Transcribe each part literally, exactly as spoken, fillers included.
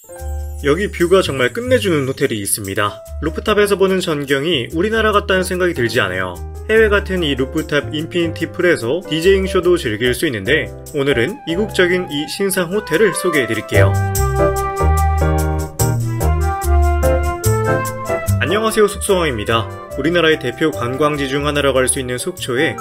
여기 뷰가 정말 끝내주는 호텔이 있습니다. 루프탑에서 보는 전경이 우리나라 같다는 생각이 들지 않아요. 해외 같은 이 루프탑 인피니티 풀에서 디제잉 쇼도 즐길 수 있는데 오늘은 이국적인 이 신상 호텔을 소개해드릴게요. 안녕하세요, 숙소왕입니다. 우리나라의 대표 관광지 중 하나라고 할 수 있는 속초에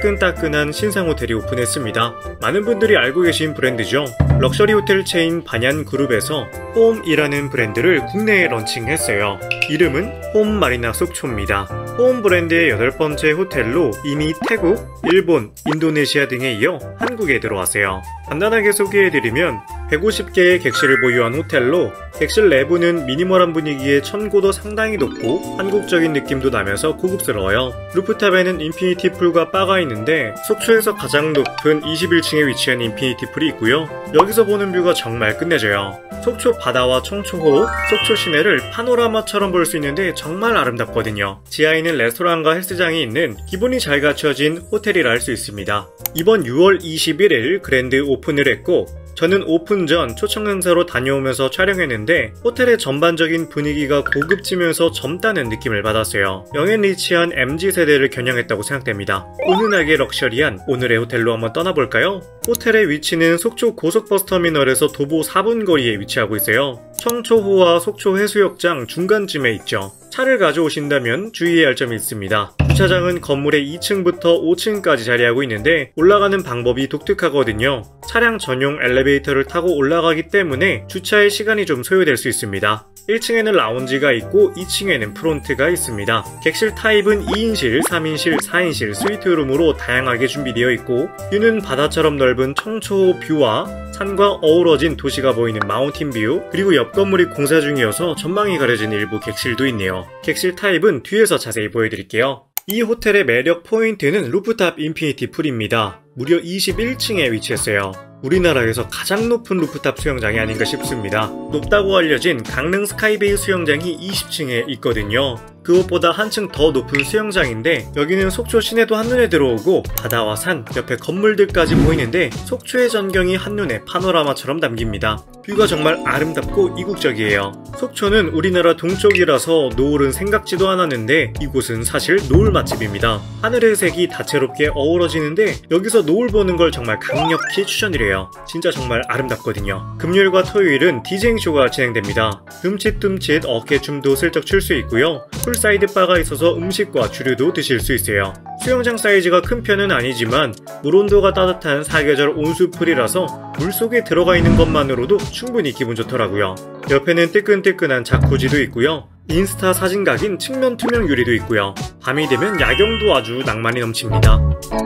따끈따끈한 신상 호텔이 오픈했습니다. 많은 분들이 알고 계신 브랜드죠. 럭셔리 호텔 체인 반얀그룹에서 홈이라는 브랜드를 국내에 런칭했어요. 이름은 홈마리나 속초입니다. 홈 브랜드의 여덟 번째 호텔로 이미 태국, 일본, 인도네시아 등에 이어 한국에 들어왔어요. 간단하게 소개해드리면 백오십 개의 객실을 보유한 호텔로 객실 내부는 미니멀한 분위기에 천고도 상당히 높고 한국적인 느낌도 나면서 고급스러워요. 루프탑에는 인피니티 풀과 바가 있는데 속초에서 가장 높은 이십일 층에 위치한 인피니티 풀이 있고요. 여기서 보는 뷰가 정말 끝내줘요. 속초 바다와 청초호, 속초 시내를 파노라마처럼 볼 수 있는데 정말 아름답거든요. 지하에는 레스토랑과 헬스장이 있는 기본이 잘 갖춰진 호텔이라 할 수 있습니다. 이번 유월 이십일일 그랜드 오픈을 했고 저는 오픈 전 초청 행사로 다녀오면서 촬영했는데 호텔의 전반적인 분위기가 고급지면서 젊다는 느낌을 받았어요. 영앤 리치한 엠지 세대를 겨냥했다고 생각됩니다. 은은하게 럭셔리한 오늘의 호텔로 한번 떠나볼까요? 호텔의 위치는 속초 고속버스터미널에서 도보 사 분 거리에 위치하고 있어요. 청초호와 속초 해수욕장 중간쯤에 있죠. 차를 가져오신다면 주의해야 할 점이 있습니다. 주차장은 건물의 이 층부터 오 층까지 자리하고 있는데 올라가는 방법이 독특하거든요. 차량 전용 엘리베이터를 타고 올라가기 때문에 주차에 시간이 좀 소요될 수 있습니다. 일 층에는 라운지가 있고 이 층에는 프론트가 있습니다. 객실 타입은 이 인실, 삼 인실, 사 인실, 스위트룸으로 다양하게 준비되어 있고 뷰는 바다처럼 넓은 청초호 뷰와 산과 어우러진 도시가 보이는 마운틴 뷰, 그리고 옆 건물이 공사 중이어서 전망이 가려진 일부 객실도 있네요. 객실 타입은 뒤에서 자세히 보여드릴게요. 이 호텔의 매력 포인트는 루프탑 인피니티 풀입니다. 무려 이십일 층에 위치했어요. 우리나라에서 가장 높은 루프탑 수영장이 아닌가 싶습니다. 높다고 알려진 강릉 스카이베이 수영장이 이십 층에 있거든요. 그것보다 한층 더 높은 수영장인데 여기는 속초 시내도 한눈에 들어오고 바다와 산, 옆에 건물들까지 보이는데 속초의 전경이 한눈에 파노라마처럼 담깁니다. 뷰가 정말 아름답고 이국적이에요. 속초는 우리나라 동쪽이라서 노을은 생각지도 않았는데 이곳은 사실 노을 맛집입니다. 하늘의 색이 다채롭게 어우러지는데 여기서 노을 보는 걸 정말 강력히 추천드려요. 진짜 정말 아름답거든요. 금요일과 토요일은 디제잉 쇼가 진행됩니다. 둠칫둠칫 어깨춤도 슬쩍 출 수 있고요. 풀사이드 바가 있어서 음식과 주류도 드실 수 있어요. 수영장 사이즈가 큰 편은 아니지만 물온도가 따뜻한 사계절 온수풀이라서 물속에 들어가 있는 것만으로도 충분히 기분 좋더라고요. 옆에는 뜨끈뜨끈한 자쿠지도 있고요. 인스타 사진각인 측면 투명 유리도 있고요. 밤이 되면 야경도 아주 낭만이 넘칩니다.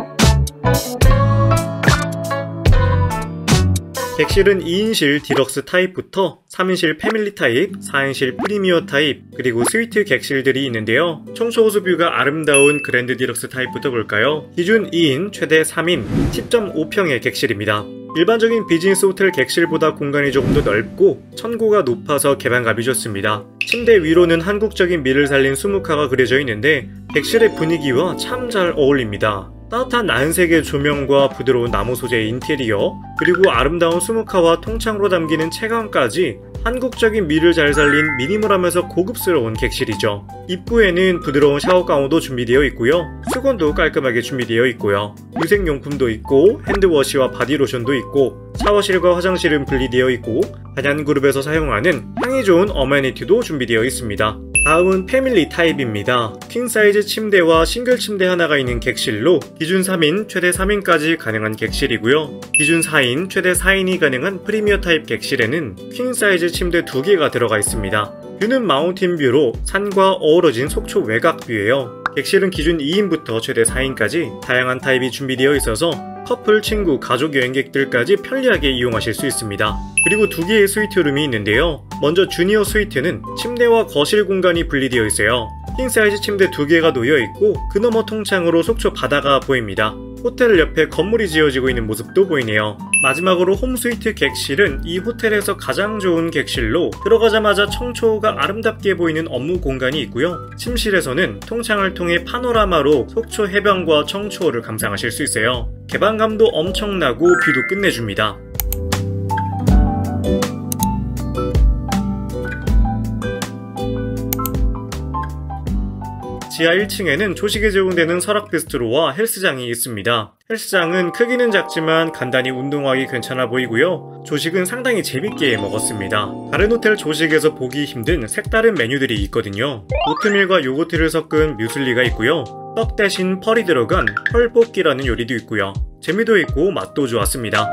객실은 이 인실 디럭스 타입부터 삼 인실 패밀리 타입, 사 인실 프리미어 타입, 그리고 스위트 객실들이 있는데요. 청초호수 뷰가 아름다운 그랜드 디럭스 타입부터 볼까요? 기준 이 인, 최대 삼 인, 십 점 오 평의 객실입니다. 일반적인 비즈니스 호텔 객실보다 공간이 조금 더 넓고 천고가 높아서 개방감이 좋습니다. 침대 위로는 한국적인 미를 살린 수묵화가 그려져 있는데 객실의 분위기와 참 잘 어울립니다. 따뜻한 나은색의 조명과 부드러운 나무 소재의 인테리어, 그리고 아름다운 수묵화와 통창으로 담기는 채광까지 한국적인 미를 잘 살린 미니멀하면서 고급스러운 객실이죠. 입구에는 부드러운 샤워 가운도 준비되어 있고요. 수건도 깔끔하게 준비되어 있고요. 유생용품도 있고 핸드워시와 바디로션도 있고 샤워실과 화장실은 분리되어 있고 반얀그룹에서 사용하는 향이 좋은 어메니티도 준비되어 있습니다. 다음은 패밀리 타입입니다. 퀸사이즈 침대와 싱글 침대 하나가 있는 객실로 기준 삼 인, 최대 삼 인까지 가능한 객실이고요. 기준 사 인, 최대 사 인이 가능한 프리미어 타입 객실에는 퀸사이즈 침대 두 개가 들어가 있습니다. 뷰는 마운틴 뷰로 산과 어우러진 속초 외곽 뷰예요. 객실은 기준 이 인부터 최대 사 인까지 다양한 타입이 준비되어 있어서 커플, 친구, 가족 여행객들까지 편리하게 이용하실 수 있습니다. 그리고 두 개의 스위트룸이 있는데요. 먼저 주니어 스위트는 침대와 거실 공간이 분리되어 있어요. 킹사이즈 침대 두 개가 놓여 있고 그 너머 통창으로 속초 바다가 보입니다. 호텔 옆에 건물이 지어지고 있는 모습도 보이네요. 마지막으로 홈스위트 객실은 이 호텔에서 가장 좋은 객실로 들어가자마자 청초호가 아름답게 보이는 업무 공간이 있고요. 침실에서는 통창을 통해 파노라마로 속초 해변과 청초호를 감상하실 수 있어요. 개방감도 엄청나고 뷰도 끝내줍니다. 지하 일 층에는 조식에 제공되는 설악 비스트로와 헬스장이 있습니다. 헬스장은 크기는 작지만 간단히 운동하기 괜찮아 보이고요. 조식은 상당히 재밌게 먹었습니다. 다른 호텔 조식에서 보기 힘든 색다른 메뉴들이 있거든요. 오트밀과 요거트를 섞은 뮤슬리가 있고요. 떡 대신 펄이 들어간 펄볶이라는 요리도 있고요. 재미도 있고 맛도 좋았습니다.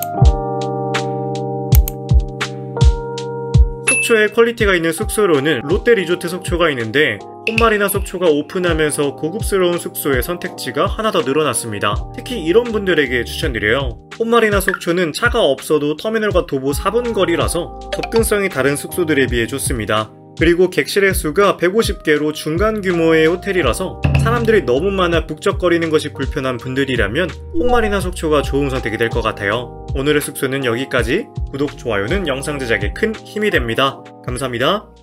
속초에 퀄리티가 있는 숙소로는 롯데 리조트 속초가 있는데 홈마리나 속초가 오픈하면서 고급스러운 숙소의 선택지가 하나 더 늘어났습니다. 특히 이런 분들에게 추천드려요. 홈마리나 속초는 차가 없어도 터미널과 도보 사 분 거리라서 접근성이 다른 숙소들에 비해 좋습니다. 그리고 객실의 수가 백오십 개로 중간 규모의 호텔이라서 사람들이 너무 많아 북적거리는 것이 불편한 분들이라면 홈마리나 속초가 좋은 선택이 될 것 같아요. 오늘의 숙소는 여기까지. 구독, 좋아요는 영상 제작에 큰 힘이 됩니다. 감사합니다.